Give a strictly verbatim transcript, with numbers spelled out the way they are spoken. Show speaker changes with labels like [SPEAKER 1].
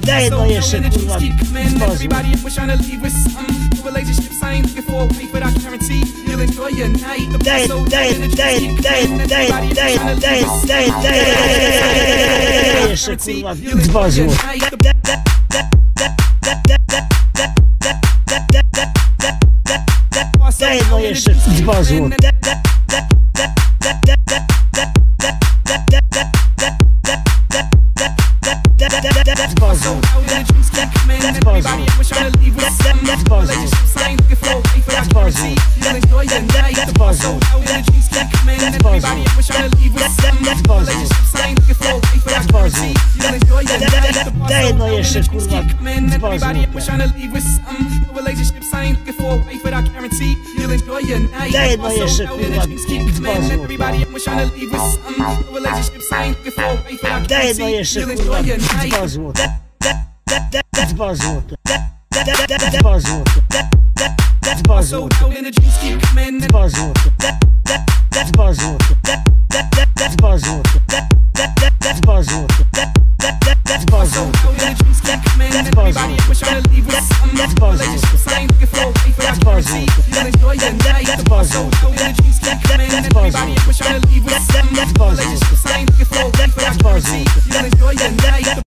[SPEAKER 1] Daj no jeszcze kurwa zbozu. Daj, daj, daj, daj, daj, daj, daj, daj, daj jeszcze kurwa zbozu. Daj no jeszcze zbozu. Zbozu. Daj no jeszcze kurwa zbozu. Daj no jeszcze kurwa zbozu. Daj no jeszcze kurwa zbozu. Zbozu. Zbozu. Zbozu. Zbozu. Zbozu. Zbozu. Zbozu. Zbozu. Zbozu.